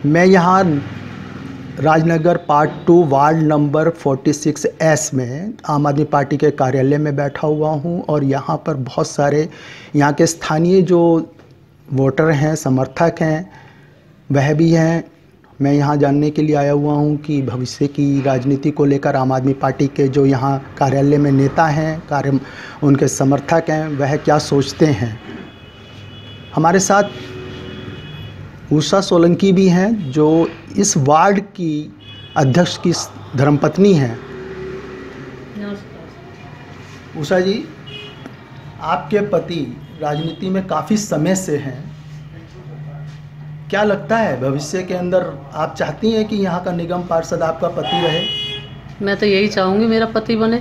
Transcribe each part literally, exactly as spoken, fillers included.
मैं यहाँ Rajnagar part two ward number छियालीस एस में आम आदमी पार्टी के कार्यालय में बैठा हुआ हूँ और यहाँ पर बहुत सारे यहाँ के स्थानीय जो वोटर हैं, समर्थक हैं, वह भी हैं। मैं यहाँ जानने के लिए आया हुआ हूँ कि भविष्य की राजनीति को लेकर आम आदमी पार्टी के जो यहाँ कार्यालय में नेता हैं, कार्य उनके समर्थक हैं, वह क्या सोचते हैं। हमारे साथ उषा सोलंकी भी हैं जो इस वार्ड की अध्यक्ष की धर्मपत्नी हैं। उषा जी, आपके पति राजनीति में काफ़ी समय से हैं, क्या लगता है भविष्य के अंदर आप चाहती हैं कि यहाँ का निगम पार्षद आपका पति रहे? मैं तो यही चाहूँगी मेरा पति बने।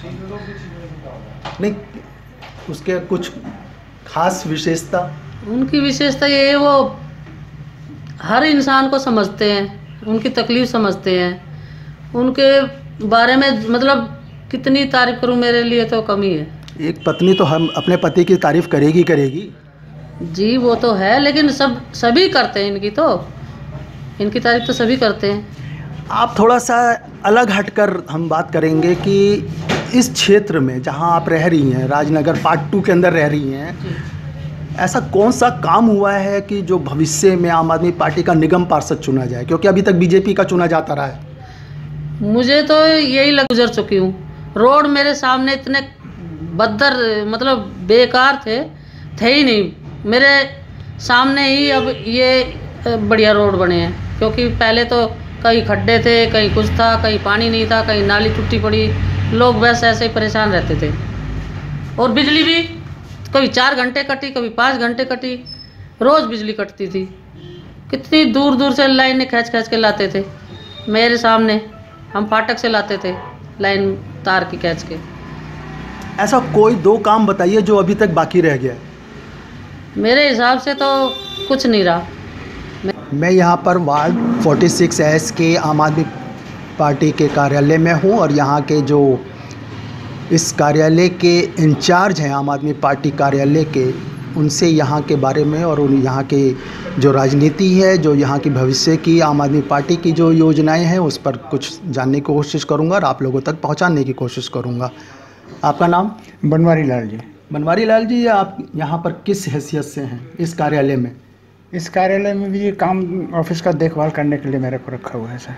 नहीं, उसके कुछ खास विशेषता? उनकी विशेषता ये है, वो हर इंसान को समझते हैं, उनकी तकलीफ़ समझते हैं। उनके बारे में मतलब कितनी तारीफ़ करूं, मेरे लिए तो कमी है। एक पत्नी तो हम अपने पति की तारीफ़ करेगी करेगी जी, वो तो है, लेकिन सब सभी करते हैं इनकी तो इनकी तारीफ़ तो सभी करते हैं। आप थोड़ा सा अलग हटकर हम बात करेंगे कि इस क्षेत्र में जहां आप रह रही हैं, राजनगर पार्ट टू के अंदर रह रही हैं, ऐसा कौन सा काम हुआ है कि जो भविष्य में आम आदमी पार्टी का निगम पार्षद चुना जाए, क्योंकि अभी तक बीजेपी का चुना जाता रहा है। मुझे तो यही लग गुजर चुकी हूँ। रोड मेरे सामने इतने बदतर मतलब बेकार थे थे ही नहीं, मेरे सामने ही अब ये बढ़िया रोड बने हैं। क्योंकि पहले तो कहीं खड्डे थे, कहीं कुछ था, कहीं पानी नहीं था, कहीं नाली टूटी पड़ी, लोग बस ऐसे ही परेशान रहते थे। और बिजली भी कभी चार घंटे कटी, कभी पाँच घंटे कटी, रोज़ बिजली कटती थी। कितनी दूर दूर से लाइनें खींच खींच के लाते थे मेरे सामने, हम फाटक से लाते थे लाइन तार की खींच के। ऐसा कोई दो काम बताइए जो अभी तक बाकी रह गया है। मेरे हिसाब से तो कुछ नहीं रहा। मैं यहाँ पर वार्ड छियालीस एस के आम आदमी पार्टी के कार्यालय में हूँ और यहाँ के जो इस कार्यालय के इंचार्ज हैं आम आदमी पार्टी कार्यालय के, उनसे यहाँ के बारे में और उन यहाँ के जो राजनीति है, जो यहाँ की भविष्य की आम आदमी पार्टी की जो योजनाएं हैं, उस पर कुछ जानने की कोशिश करूँगा और आप लोगों तक पहुँचाने की कोशिश करूँगा। आपका नाम? बनवारी लाल जी। बनवारी लाल जी, आप यहाँ पर किस हैसियत से हैं इस कार्यालय में? इस कार्यालय में भी काम ऑफिस का देखभाल करने के लिए मेरे को रखा हुआ है सर।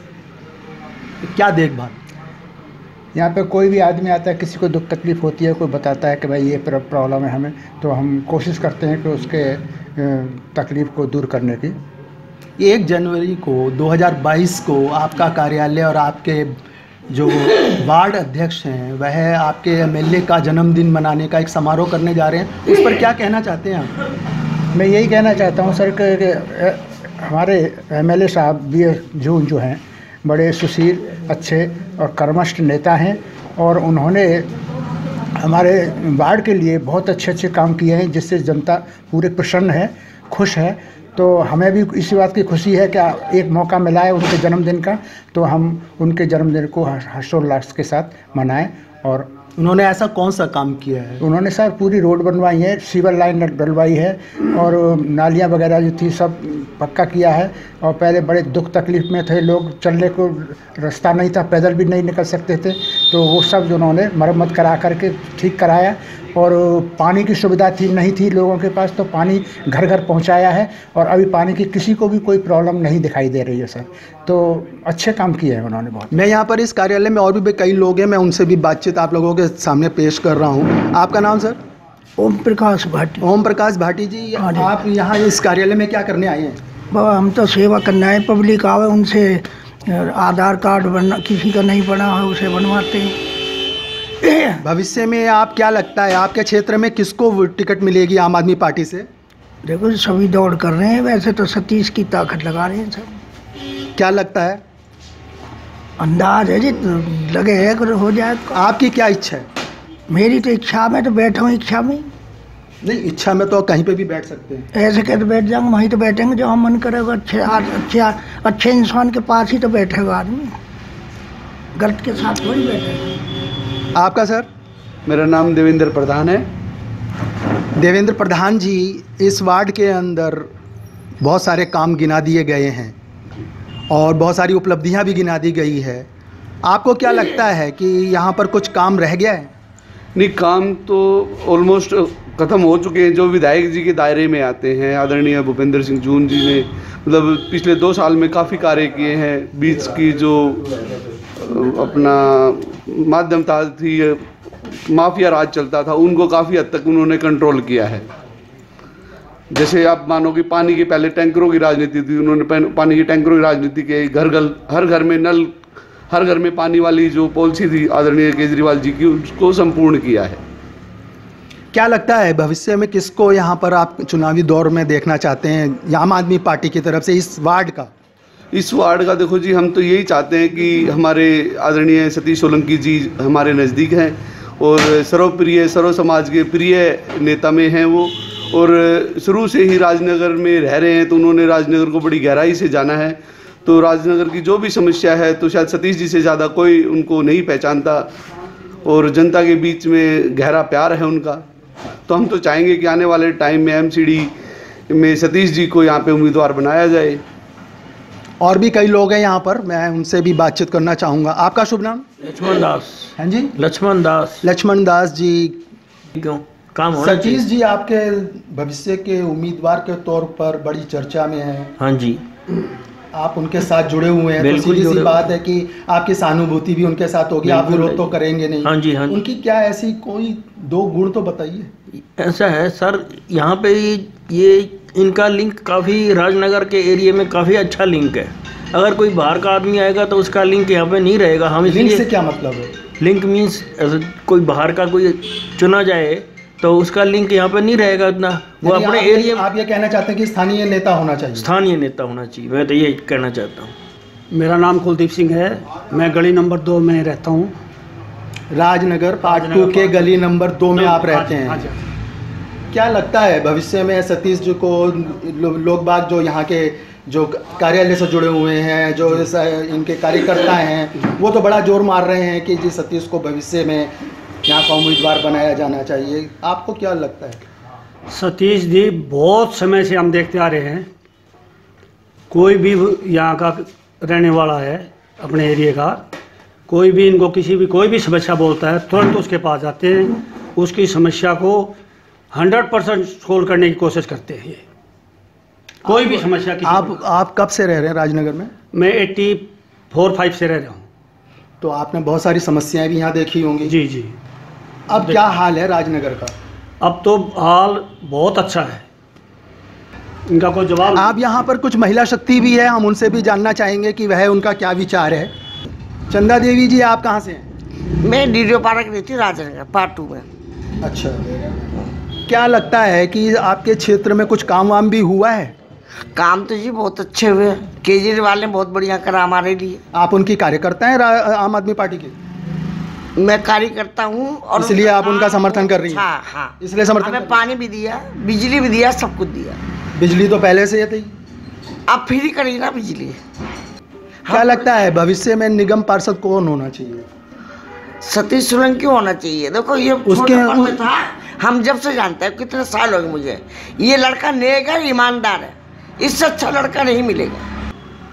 क्या देखभाल? यहाँ पे कोई भी आदमी आता है, किसी को दुख तकलीफ़ होती है, कोई बताता है कि भाई ये प्रॉब्लम है हमें, तो हम कोशिश करते हैं कि उसके तकलीफ़ को दूर करने की। एक जनवरी को दो हज़ार बाईस को आपका कार्यालय और आपके जो वार्ड अध्यक्ष हैं वह आपके एमएलए का जन्मदिन मनाने का एक समारोह करने जा रहे हैं, उस पर क्या कहना चाहते हैं आप? मैं यही कहना चाहता हूँ सर कि हमारे एमएलए साहब बी एस जून जो हैं, बड़े सुशील, अच्छे और कर्मठ नेता हैं और उन्होंने हमारे वार्ड के लिए बहुत अच्छे अच्छे काम किए हैं, जिससे जनता पूरे प्रसन्न है, खुश है। तो हमें भी इसी बात की खुशी है कि एक मौका मिला है उनके जन्मदिन का, तो हम उनके जन्मदिन को हर्षोल्लास के साथ मनाएं। और उन्होंने ऐसा कौन सा काम किया है? उन्होंने सर पूरी रोड बनवाई है, सीवर लाइन डलवाई है और नालियां वगैरह जो थी सब पक्का किया है। और पहले बड़े दुख तकलीफ़ में थे लोग, चलने को रास्ता नहीं था, पैदल भी नहीं निकल सकते थे, तो वो सब जो उन्होंने मरम्मत करा करके ठीक कराया। और पानी की सुविधा थी नहीं थी लोगों के पास, तो पानी घर घर पहुंचाया है और अभी पानी की किसी को भी कोई प्रॉब्लम नहीं दिखाई दे रही है सर। तो अच्छे काम किए हैं उन्होंने बहुत। मैं यहाँ पर इस कार्यालय में और भी कई लोग हैं, मैं उनसे भी बातचीत आप लोगों के सामने पेश कर रहा हूँ। आपका नाम सर? ओम प्रकाश भाटी। ओम प्रकाश भाटी जी, आप यहाँ इस कार्यालय में क्या करने आए हैं? बाबा हम तो सेवा करना है, पब्लिक आवे उनसे आधार कार्ड बना, किसी का नहीं बना है उसे बनवाते हैं। भविष्य में आप क्या लगता है आपके क्षेत्र में किसको टिकट मिलेगी आम आदमी पार्टी से? देखो सभी दौड़ कर रहे हैं, वैसे तो सतीश की ताकत लगा रहे हैं सब। क्या लगता है? अंदाज है जी, लगे है अगर हो जाए तो। आपकी क्या इच्छा है? मेरी तो इच्छा में तो बैठा हूँ, इच्छा में नहीं, इच्छा में तो कहीं पे भी बैठ सकते हैं। ऐसे कहते बैठ जाएंगे, वहीं तो बैठेंगे जो हम मन करेगा। अच्छे अच्छे अच्छे इंसान के पास ही तो बैठेगा आदमी, गलत के साथ थोड़ी बैठेगा। आपका सर? मेरा नाम देवेंद्र प्रधान है। देवेंद्र प्रधान जी, इस वार्ड के अंदर बहुत सारे काम गिना दिए गए हैं और बहुत सारी उपलब्धियां भी गिना दी गई है। आपको क्या लगता है कि यहाँ पर कुछ काम रह गया है? नहीं, काम तो ऑलमोस्ट ख़त्म हो चुके हैं। जो विधायक जी के दायरे में आते हैं, आदरणीय भूपेंद्र सिंह जून जी ने मतलब पिछले दो साल में काफ़ी कार्य किए हैं। बीच की जो अपना माध्यमता थी, माफिया राज चलता था, उनको काफ़ी हद तक उन्होंने कंट्रोल किया है। जैसे आप मानो कि पानी के पहले टैंकरों की राजनीति थी, उन्होंने पानी की टैंकरों की राजनीति की, घर घर हर घर में नल, हर घर में पानी वाली जो पॉलिसी थी आदरणीय केजरीवाल जी की, उसको संपूर्ण किया है। क्या लगता है भविष्य में किसको यहाँ पर आप चुनावी दौर में देखना चाहते हैं आम आदमी पार्टी की तरफ से इस वार्ड का? इस वार्ड का देखो जी, हम तो यही चाहते हैं कि हमारे आदरणीय सतीश सोलंकी जी हमारे नज़दीक हैं और सर्वप्रिय सर्व समाज के प्रिय नेता में हैं वो, और शुरू से ही राजनगर में रह रहे हैं तो उन्होंने राजनगर को बड़ी गहराई से जाना है। तो राजनगर की जो भी समस्या है तो शायद सतीश जी से ज़्यादा कोई उनको नहीं पहचानता और जनता के बीच में गहरा प्यार है उनका। तो हम तो चाहेंगे कि आने वाले टाइम में एमसीडी में सतीश जी को यहाँ पे उम्मीदवार बनाया जाए। और भी कई लोग हैं यहाँ पर, मैं उनसे भी बातचीत करना चाहूँगा। आपका शुभ नाम? लक्ष्मण दास। हाँ जी, लक्ष्मण दास। लक्ष्मण दास जी, क्यों काम होना सतीश चाहिए। जी आपके भविष्य के उम्मीदवार के तौर पर बड़ी चर्चा में है। हाँ जी, आप उनके साथ जुड़े हुए हैं, तो बिल्कुल सीधी सी जुड़े बात है कि आपकी सहानुभूति भी उनके साथ होगी, आप बिल्कुल विरोध तो करेंगे नहीं। हाँ जी, हाँ जी। उनकी क्या ऐसी कोई दो गुण तो बताइए। ऐसा है सर, यहाँ पे ये इनका लिंक काफ़ी राजनगर के एरिया में काफ़ी अच्छा लिंक है। अगर कोई बाहर का आदमी आएगा तो उसका लिंक यहाँ पे नहीं रहेगा। हम लिंक इसलिए से क्या मतलब है? लिंक मीन्स कोई बाहर का कोई चुना जाए तो उसका लिंक यहाँ पे नहीं रहेगा इतना। वो यानी अपने आप, एरिया में आप ये कहना चाहते हैं कि स्थानीय नेता होना चाहिए? स्थानीय नेता होना चाहिए, मैं तो ये कहना चाहता हूँ। मेरा नाम कुलदीप सिंह है, मैं गली नंबर दो में रहता हूँ। राजनगर पार्ट टू के गली नंबर दो में आप रहते हैं। क्या लगता है भविष्य में सतीश जी को लो, लोग बाग जो यहाँ के जो कार्यालय से जुड़े हुए हैं, जो इस, इनके कार्यकर्ता हैं, वो तो बड़ा जोर मार रहे हैं कि जी सतीश को भविष्य में यहाँ का उम्मीदवार बनाया जाना चाहिए। आपको क्या लगता है? सतीश जी बहुत समय से हम देखते आ रहे हैं, कोई भी यहाँ का रहने वाला है अपने एरिया का, कोई भी इनको किसी भी कोई भी समस्या बोलता है तुरंत उसके पास जाते हैं, उसकी समस्या को हंड्रेड परसेंट सोल्व करने की कोशिश करते हैं। ये कोई भी समस्या किसी आप आप कब से रह रहे हैं राजनगर में? मैं एट्टी फोर फाइव से रह रहा हूँ। तो आपने बहुत सारी समस्याएं भी यहाँ देखी होंगी। जी जी। अब क्या हाल है राजनगर का? अब तो हाल बहुत अच्छा है, इनका कोई जवाब। आप यहाँ पर कुछ महिला शक्ति भी है, हम उनसे भी जानना चाहेंगे कि वह उनका क्या विचार है। चंदा देवी जी, आप कहाँ से हैं? मैं डीडीओ पार्क रहती हूँ राजनगर पार्ट टू में। अच्छा, क्या लगता है कि आपके क्षेत्र में कुछ काम वाम भी हुआ है? काम तो जी बहुत अच्छे हुए, केजरीवाल ने बहुत बढ़िया करा हमारे लिए। आप उनकी कार्यकर्ता हैं आम आदमी पार्टी के? मैं कार्यकर्ता हूँ और इसलिए आप उनका समर्थन कर रही हैं? हाँ हाँ, इसलिए समर्थन हमें पानी भी दिया, बिजली भी दिया, सब कुछ दिया। बिजली तो पहले से ही थी, अब फ्री करी ना बिजली। क्या लगता है भविष्य में निगम पार्षद कौन होना चाहिए? सतीश सोलंकी होना चाहिए। देखो ये उसके में था, हम जब से जानते हैं, कितने साल हो गए मुझे, ये लड़का नेक है, ईमानदार है, इससे अच्छा लड़का नहीं मिलेगा।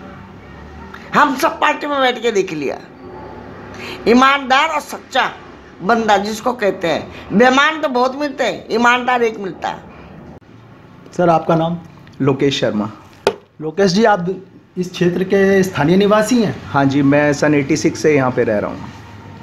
हम सब पार्टी में बैठ के देख लिया, ईमानदार और सच्चा बंदा जिसको कहते हैं। बेईमान तो बहुत मिलते हैं, ईमानदार एक मिलता है। सर, आपका नाम? लोकेश शर्मा। लोकेश जी, आप इस क्षेत्र के स्थानीय निवासी हैं? हाँ जी, मैं सन छियासी से यहाँ पे रह रहा हूँ।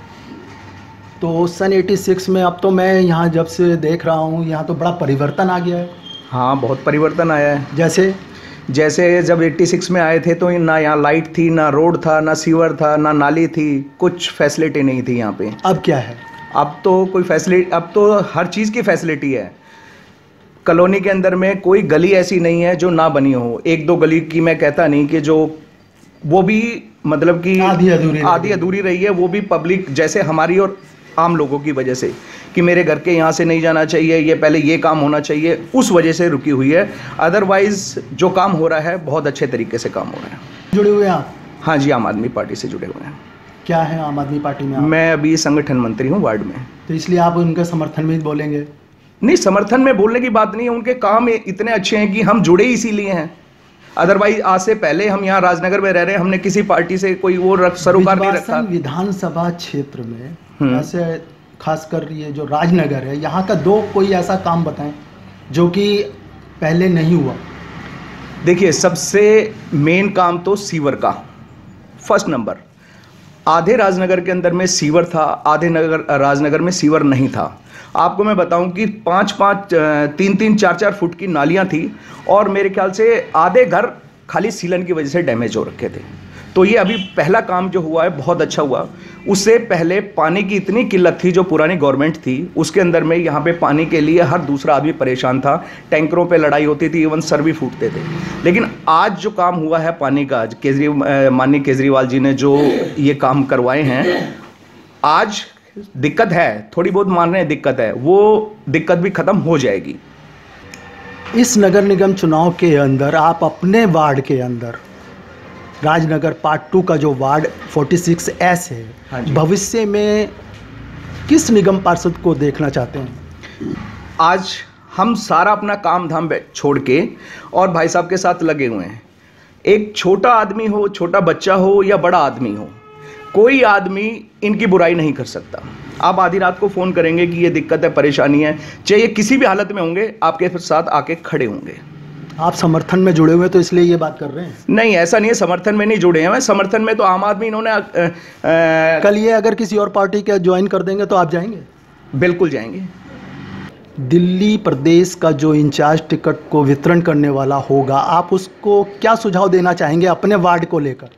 तो सन छियासी में अब तो मैं यहाँ जब से देख रहा हूँ, यहाँ तो बड़ा परिवर्तन आ गया है। हाँ, बहुत परिवर्तन आया है। जैसे जैसे जब छियासी में आए थे तो ना यहाँ लाइट थी, ना रोड था, ना सीवर था, ना नाली थी, कुछ फैसिलिटी नहीं थी यहाँ पे। अब क्या है? अब तो कोई फैसिलिटी, अब तो हर चीज़ की फैसिलिटी है। कॉलोनी के अंदर में कोई गली ऐसी नहीं है जो ना बनी हो। एक दो गली की मैं कहता नहीं कि जो वो भी मतलब कि आधी अधूरी आधी अधूरी रही है, वो भी पब्लिक जैसे हमारी और आम लोगों की वजह से कि मेरे घर के यहाँ से नहीं जाना चाहिए, ये पहले ये काम होना चाहिए, उस वजह से रुकी हुई है। अदरवाइज जो काम हो रहा है बहुत अच्छे तरीके से काम हो रहा है। जुड़े हुए हैं आप? हाँ जी, आम आदमी पार्टी से जुड़े हुए हैं। क्या है आम आदमी पार्टी में आप? मैं अभी संगठन मंत्री हूँ वार्ड में। तो इसलिए आप उनके समर्थन में ही बोलेंगे? नहीं, समर्थन में बोलने की बात नहीं है, उनके काम इतने अच्छे हैं कि हम जुड़े इसीलिए हैं। अदरवाइज आज से पहले हम यहाँ राजनगर में रह रहे हैं, हमने किसी पार्टी से कोई वो रख, सरोकार नहीं रखा। विधानसभा क्षेत्र में ऐसे खासकर ये जो राजनगर है, यहाँ का दो कोई ऐसा काम बताएं जो कि पहले नहीं हुआ। देखिए, सबसे मेन काम तो सीवर का, फर्स्ट नंबर। आधे राजनगर के अंदर में सीवर था, आधे नगर राजनगर में सीवर नहीं था। आपको मैं बताऊं कि पाँच पाँच तीन तीन चार चार फुट की नालियां थी और मेरे ख्याल से आधे घर खाली सीलन की वजह से डैमेज हो रखे थे। तो ये अभी पहला काम जो हुआ है बहुत अच्छा हुआ। उससे पहले पानी की इतनी किल्लत थी, जो पुरानी गवर्नमेंट थी उसके अंदर में यहाँ पे पानी के लिए हर दूसरा आदमी परेशान था, टैंकरों पे लड़ाई होती थी, इवन सर भी फूटते थे। लेकिन आज जो काम हुआ है पानी का, केजरीवाल माननीय केजरीवाल जी ने जो ये काम करवाए हैं, आज दिक्कत है, थोड़ी बहुत मान रहे हैं दिक्कत है, वो दिक्कत भी ख़त्म हो जाएगी। इस नगर निगम चुनाव के अंदर आप अपने वार्ड के अंदर राजनगर पार्ट टू का जो वार्ड छियालीस एस है, हाँ जी, भविष्य में किस निगम पार्षद को देखना चाहते हैं? आज हम सारा अपना काम धाम छोड़ के और भाई साहब के साथ लगे हुए हैं। एक छोटा आदमी हो, छोटा बच्चा हो या बड़ा आदमी हो, कोई आदमी इनकी बुराई नहीं कर सकता। आप आधी रात को फ़ोन करेंगे कि ये दिक्कत है, परेशानी है, चाहे किसी भी हालत में होंगे, आपके साथ आके खड़े होंगे। आप समर्थन में जुड़े हुए तो इसलिए ये बात कर रहे हैं? नहीं, ऐसा नहीं है, समर्थन में नहीं जुड़े हैं। मैं समर्थन में तो आम आदमी इन्होंने आ, आ, कल ये अगर किसी और पार्टी के ज्वाइन कर देंगे तो आप जाएंगे? बिल्कुल जाएंगे। दिल्ली प्रदेश का जो इंचार्ज टिकट को वितरण करने वाला होगा, आप उसको क्या सुझाव देना चाहेंगे अपने वार्ड को लेकर?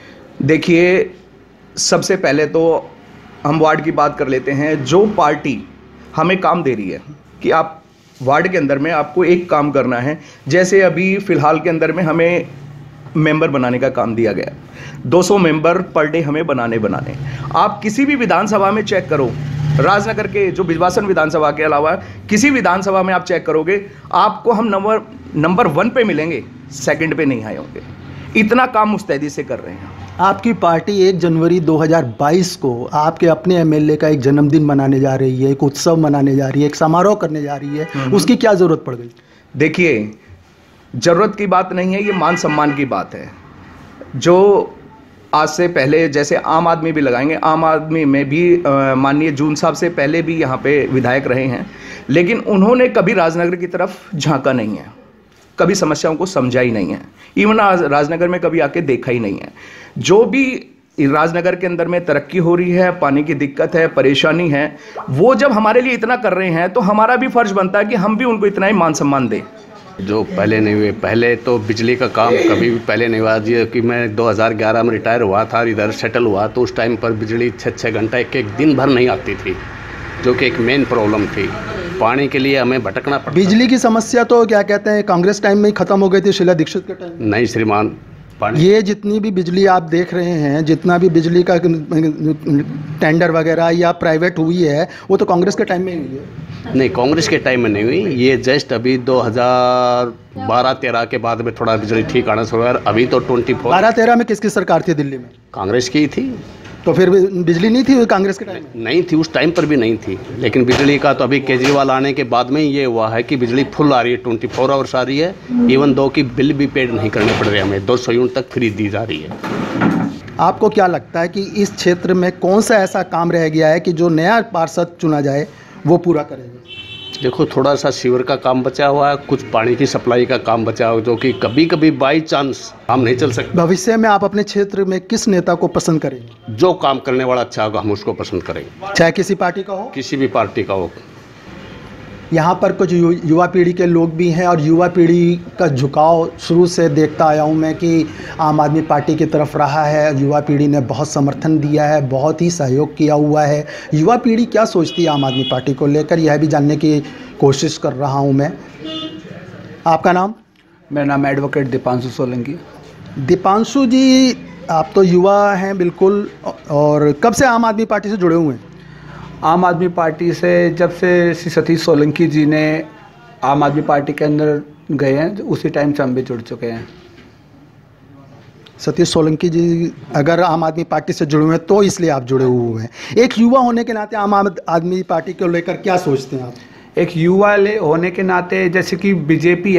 देखिए, सबसे पहले तो हम वार्ड की बात कर लेते हैं। जो पार्टी हमें काम दे रही है कि आप वार्ड के अंदर में आपको एक काम करना है, जैसे अभी फ़िलहाल के अंदर में हमें मेंबर बनाने का काम दिया गया, दो सौ मेंबर पर डे हमें बनाने बनाने आप किसी भी विधानसभा में चेक करो, राजनगर के जो बिजवासन विधानसभा के अलावा किसी विधानसभा में आप चेक करोगे, आपको हम नंबर नंबर वन पे मिलेंगे, सेकंड पे नहीं आए होंगे। इतना काम मुस्तैदी से कर रहे हैं। आपकी पार्टी एक जनवरी दो हज़ार बाईस को आपके अपने एमएलए का एक जन्मदिन मनाने जा रही है, एक उत्सव मनाने जा रही है, एक समारोह करने जा रही है, उसकी क्या ज़रूरत पड़ गई? देखिए, ज़रूरत की बात नहीं है, ये मान सम्मान की बात है। जो आज से पहले जैसे आम आदमी भी लगाएंगे, आम आदमी में भी माननीय जून साहब से पहले भी यहाँ पे विधायक रहे हैं, लेकिन उन्होंने कभी राजनगर की तरफ झांका नहीं है, कभी समस्याओं को समझा ही नहीं है, इवन राजनगर में कभी आके देखा ही नहीं है। जो भी राजनगर के अंदर में तरक्की हो रही है, पानी की दिक्कत है, परेशानी है, वो जब हमारे लिए इतना कर रहे हैं तो हमारा भी फर्ज बनता है कि हम भी उनको इतना ही मान सम्मान दें। जो पहले नहीं हुए, पहले तो बिजली का काम कभी भी पहले नहीं हुआ। जी कि मैं दो हज़ार ग्यारह में रिटायर हुआ था, इधर सेटल हुआ, तो उस टाइम पर बिजली छः छः घंटा एक एक दिन भर नहीं आती थी, जो कि एक मेन प्रॉब्लम थी। पानी के लिए हमें भटकना पड़ता। बिजली की समस्या तो क्या कहते हैं कांग्रेस टाइम में ही खत्म हो गई थी, शीला दीक्षित के टाइम? नहीं श्रीमान, ये जितनी भी बिजली आप देख रहे हैं, जितना भी बिजली का टेंडर वगैरह या प्राइवेट हुई है, वो तो कांग्रेस के टाइम में ही हुई है। नहीं, कांग्रेस के टाइम में नहीं हुई, ये जस्ट अभी दो हज़ार बारह तेरह के बाद में थोड़ा बिजली ठीक आना शुरू हुआ। अभी तो ट्वेंटी फोर बारह तेरह में किसकी सरकार थी दिल्ली में? कांग्रेस की थी। तो फिर बिजली नहीं थी कांग्रेस के टाइम में? नहीं थी, उस टाइम पर भी नहीं थी, लेकिन बिजली का तो अभी केजरीवाल आने के बाद में ये हुआ है कि बिजली फुल आ रही है, ट्वेंटी फोर आवर्स आ रही है, इवन दो की बिल भी पेड नहीं करने पड़ रहे, हमें दो सौ यूनिट तक फ्री दी जा रही है। आपको क्या लगता है कि इस क्षेत्र में कौन सा ऐसा काम रह गया है कि जो नया पार्षद चुना जाए वो पूरा करेगा? देखो, थोड़ा सा सीवर का काम बचा हुआ है, कुछ पानी की सप्लाई का काम बचा हुआ है, जो कि कभी कभी बाई चांस काम नहीं चल सकता। भविष्य में आप अपने क्षेत्र में किस नेता को पसंद करेंगे? जो काम करने वाला अच्छा होगा हम उसको पसंद करेंगे, चाहे किसी पार्टी का हो, किसी भी पार्टी का हो। यहाँ पर कुछ यु, युवा पीढ़ी के लोग भी हैं और युवा पीढ़ी का झुकाव शुरू से देखता आया हूँ मैं कि आम आदमी पार्टी की तरफ रहा है। युवा पीढ़ी ने बहुत समर्थन दिया है, बहुत ही सहयोग किया हुआ है। युवा पीढ़ी क्या सोचती है आम आदमी पार्टी को लेकर, यह भी जानने की कोशिश कर रहा हूँ मैं। आपका नाम? मेरा नाम एडवोकेट दीपांशु सोलंकी। दीपांशु जी, आप तो युवा हैं बिल्कुल, और कब से आम आदमी पार्टी से जुड़े हुए हैं? आम आदमी पार्टी से जब से श्री सतीश सोलंकी जी ने आम आदमी पार्टी के अंदर गए हैं, उसी टाइम से हम भी जुड़ चुके हैं। सतीश सोलंकी जी अगर आम आदमी पार्टी से जुड़े हुए हैं तो इसलिए आप जुड़े हुए हैं। एक युवा होने के नाते आम आदमी पार्टी को लेकर क्या सोचते हैं आप? एक युवा होने के नाते जैसे कि बीजेपी है,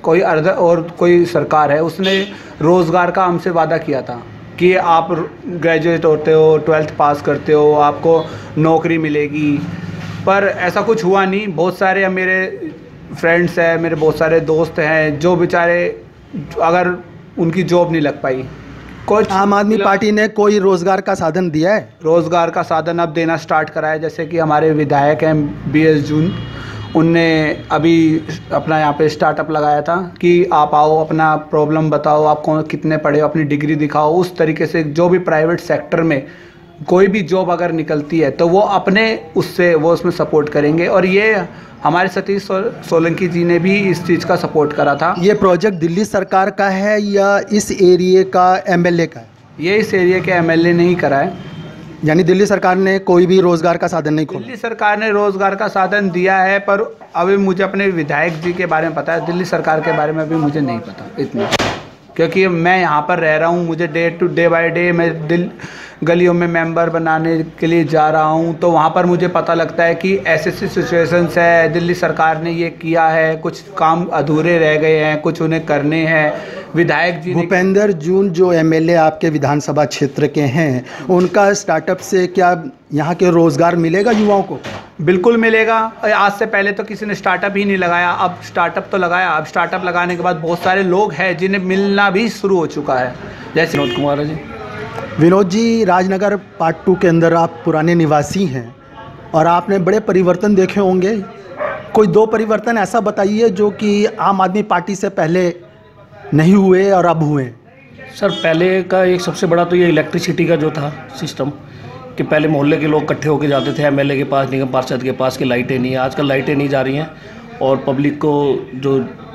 कोई अर्ध और कोई सरकार है उसने रोज़गार का हमसे वादा किया था कि आप ग्रेजुएट होते हो, ट्वेल्थ पास करते हो, आपको नौकरी मिलेगी, पर ऐसा कुछ हुआ नहीं। बहुत सारे मेरे फ्रेंड्स हैं, मेरे बहुत सारे दोस्त हैं जो बेचारे अगर उनकी जॉब नहीं लग पाई। कुछ आम आदमी पार्टी ने कोई रोज़गार का साधन दिया है? रोज़गार का साधन अब देना स्टार्ट करा है। जैसे कि हमारे विधायक हैं बी एस जून, उनने अभी अपना यहाँ पे स्टार्टअप लगाया था कि आप आओ, अपना प्रॉब्लम बताओ, आप कौन कितने पढ़े हो, अपनी डिग्री दिखाओ। उस तरीके से जो भी प्राइवेट सेक्टर में कोई भी जॉब अगर निकलती है तो वो अपने उससे वो उसमें सपोर्ट करेंगे। और ये हमारे सतीश सोलंकी जी ने भी इस चीज़ का सपोर्ट करा था। ये प्रोजेक्ट दिल्ली सरकार का है या इस एरिए का एम एल ए का है? ये इस एरिया के एम एल ए ने ही करा है। यानी दिल्ली सरकार ने कोई भी रोज़गार का साधन नहीं खोला? दिल्ली सरकार ने रोज़गार का साधन दिया है, पर अभी मुझे अपने विधायक जी के बारे में पता है, दिल्ली सरकार के बारे में अभी मुझे नहीं पता इतना, क्योंकि मैं यहाँ पर रह रहा हूँ। मुझे day to day by day मैं दिल गलियों में मेंबर बनाने के लिए जा रहा हूँ, तो वहाँ पर मुझे पता लगता है कि ऐसे ऐसी सिचुएशंस है, दिल्ली सरकार ने ये किया है, कुछ काम अधूरे रह गए हैं, कुछ उन्हें करने हैं। विधायक जी भूपेंद्र जून जो एम एल ए आपके विधानसभा क्षेत्र के हैं, उनका स्टार्टअप से क्या यहाँ के रोज़गार मिलेगा युवाओं को? बिल्कुल मिलेगा। आज से पहले तो किसी ने स्टार्टअप ही नहीं लगाया, अब स्टार्टअप तो लगाया। अब स्टार्टअप लगाने के बाद बहुत सारे लोग हैं जिन्हें मिलना भी शुरू हो चुका है। जैसे विनोद कुमार जी। विनोद जी, राजनगर पार्ट टू के अंदर आप पुराने निवासी हैं और आपने बड़े परिवर्तन देखे होंगे। कोई दो परिवर्तन ऐसा बताइए जो कि आम आदमी पार्टी से पहले नहीं हुए और अब हुए। सर, पहले का एक सबसे बड़ा तो ये इलेक्ट्रिसिटी का जो था सिस्टम, कि पहले मोहल्ले के लोग इकट्ठे होकर जाते थे एमएलए के पास, निगम पार्षद के पास, कि लाइटें नहीं है। आजकल लाइटें नहीं जा रही हैं और पब्लिक को जो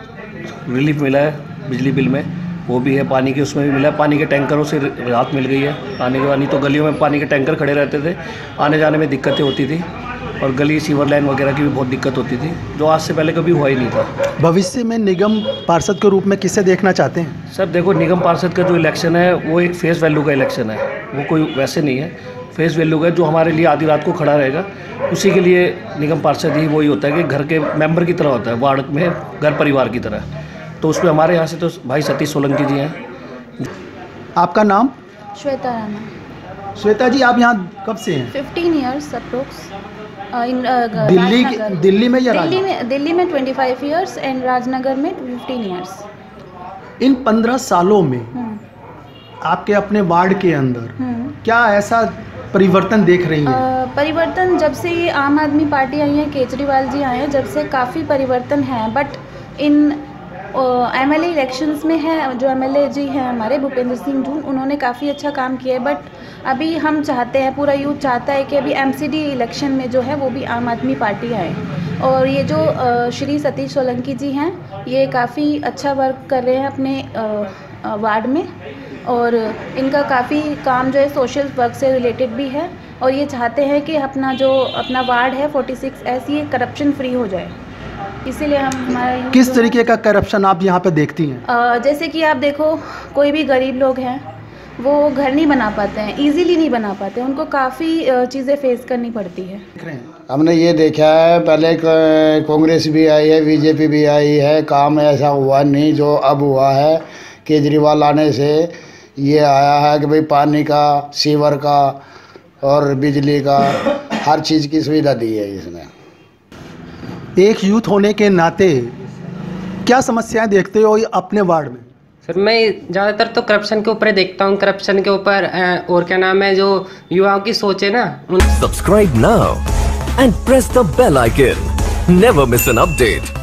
रिलीफ मिला है बिजली बिल में वो भी है, पानी के उसमें भी मिला है। पानी के टैंकरों से राहत मिल गई है। पानी के पानी तो गलियों में पानी के टैंकर खड़े रहते थे, आने जाने में दिक्कतें होती थी और गली सीवर लाइन वगैरह की भी बहुत दिक्कत होती थी, जो आज से पहले कभी हुआ ही नहीं था। भविष्य में निगम पार्षद के रूप में किसे देखना चाहते हैं? सर देखो, निगम पार्षद का जो इलेक्शन है वो एक फेस वैल्यू का इलेक्शन है, वो कोई वैसे नहीं है। फेस वैल्यू का जो हमारे लिए आधी रात को खड़ा रहेगा, उसी के लिए निगम पार्षद ही वही होता है कि घर के मेंबर की तरह होता है, वार्ड में घर परिवार की तरह। तो उसमें हमारे यहाँ से तो भाई सतीश सोलंकी जी हैं। आपका नाम? श्वेता राणा। श्वेता जी, आप यहाँ कब से हैं? Fifteen years approx. In Delhi Delhi में या दिल्ली में दिल्ली में twenty five years and Rajnagar में फिफ्टीन ईयर्स। इन पंद्रह सालों में आपके अपने वार्ड के अंदर क्या ऐसा परिवर्तन देख रही हैं? परिवर्तन जब से ये आम आदमी पार्टी आई है, केजरीवाल जी आए हैं, जब से काफ़ी परिवर्तन है। बट इन एमएलए इलेक्शंस में है, जो एमएलए जी हैं हमारे भूपेंद्र सिंह जून, उन्होंने काफ़ी अच्छा काम किया है। बट अभी हम चाहते हैं, पूरा यूथ चाहता है कि अभी एमसीडी इलेक्शन में जो है वो भी आम आदमी पार्टी आए। और ये जो श्री सतीश सोलंकी जी हैं, ये काफ़ी अच्छा वर्क कर रहे हैं अपने वार्ड में, और इनका काफ़ी काम जो है सोशल वर्क से रिलेटेड भी है। और ये चाहते हैं कि अपना जो अपना वार्ड है फोर्टी सिक्स एस, ये करप्शन फ्री हो जाए। इसीलिए हम हमारा किस तरीके का करप्शन आप यहाँ पे देखती हैं? जैसे कि आप देखो, कोई भी गरीब लोग हैं वो घर नहीं बना पाते हैं, इजीली नहीं बना पाते, उनको काफ़ी चीज़ें फेस करनी पड़ती है। हमने ये देखा है, पहले कांग्रेस भी आई है, बीजेपी भी आई है, काम ऐसा हुआ नहीं जो अब हुआ है। केजरीवाल आने से ये आया है कि भाई पानी का, सीवर का और बिजली का हर चीज़ की सुविधा दी है इसने। एक यूथ होने के नाते क्या समस्याएं देखते हो अपने वार्ड में? सर, मैं ज़्यादातर तो करप्शन के ऊपर देखता हूँ, करप्शन के ऊपर, और क्या नाम है, जो युवाओं की सोच है ना। Subscribe now and press the bell icon, never miss an update.